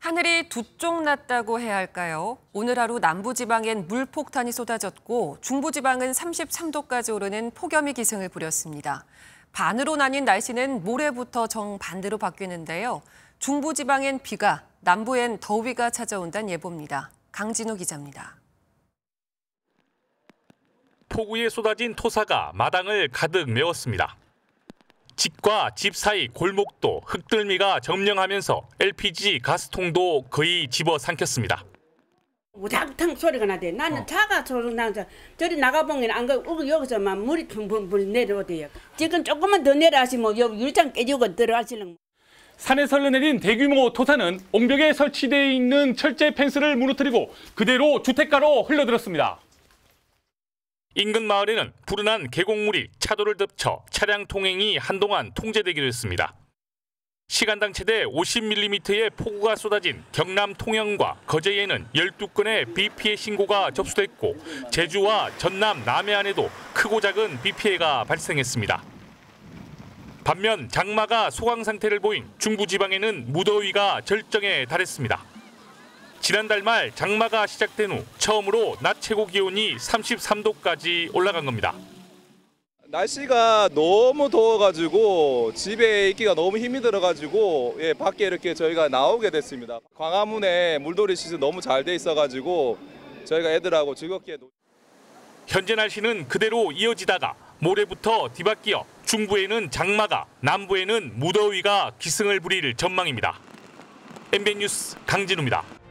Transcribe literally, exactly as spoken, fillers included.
하늘이 두 쪽 났다고 해야 할까요? 오늘 하루 남부지방엔 물폭탄이 쏟아졌고 중부지방은 삼십삼 도까지 오르는 폭염이 기승을 부렸습니다. 반으로 나뉜 날씨는 모레부터 정반대로 바뀌는데요. 중부지방엔 비가, 남부엔 더위가 찾아온다는 예보입니다. 강진우 기자입니다. 폭우에 쏟아진 토사가 마당을 가득 메웠습니다. 집과 집 사이 골목도 흙들미가 점령하면서 엘피지 가스통도 거의 집어삼켰습니다. 우당탕 소리가 나대. 나는 어. 차가 소리 나서 저리 나가보면 안 가고 여기서만 물이 붕붕 내려오대요. 지금 조금만 더 내려가시면 여기 율장 깨지고 들어가시는. 산에서 흘러내린 대규모 토사는 옹벽에 설치되어 있는 철제 펜스를 무너뜨리고 그대로 주택가로 흘러들었습니다. 인근 마을에는 불어난 계곡물이 차도를 덮쳐 차량 통행이 한동안 통제되기도 했습니다. 시간당 최대 오십 밀리미터의 폭우가 쏟아진 경남 통영과 거제에는 열두 건의 비 피해 신고가 접수됐고 제주와 전남 남해안에도 크고 작은 비 피해가 발생했습니다. 반면 장마가 소강 상태를 보인 중부지방에는 무더위가 절정에 달했습니다. 지난달 말 장마가 시작된 후 처음으로 낮 최고 기온이 삼십삼 도까지 올라간 겁니다. 날씨가 너무 더워가지고 집에 있기가 너무 힘이 들어가지고 예, 밖에 이렇게 저희가 나오게 됐습니다. 광화문에 물놀이 시즌 너무 잘 돼 있어가지고 저희가 애들하고 즐겁게. 현재 날씨는 그대로 이어지다가 모레부터 뒤바뀌어 중부에는 장마가, 남부에는 무더위가 기승을 부릴 전망입니다. 엠비엔 뉴스 강진우입니다.